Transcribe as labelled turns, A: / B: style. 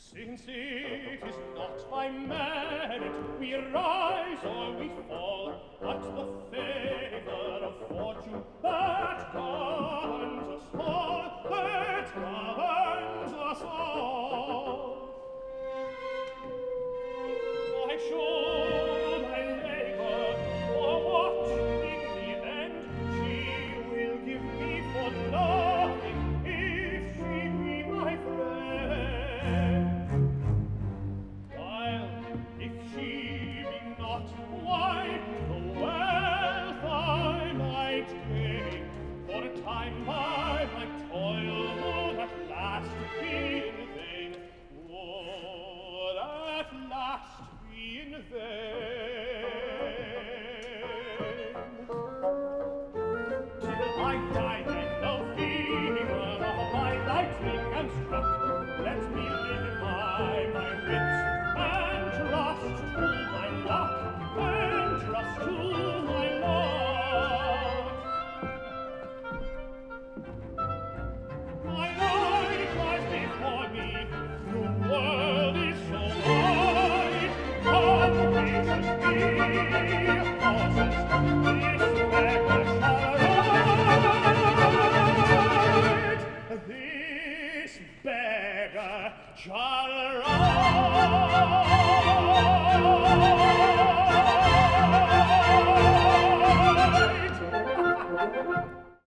A: Since it is not by merit we rise or we fall, but the favor of fortune that governs us all, that governs us all. Why should I labor for what in the end she will give me for loving if she be my friend? If she be not, why the wealth I might gain for a time by my toil would at last be in vain, would at last be in vain. Till I die then, no fever of my lightning am struck, let me live by my wits, and trust to my luck, and trust to my luck. My life lies before me, the world is so wide, complications be horses, this beggar shall ride. This beggar shall ride.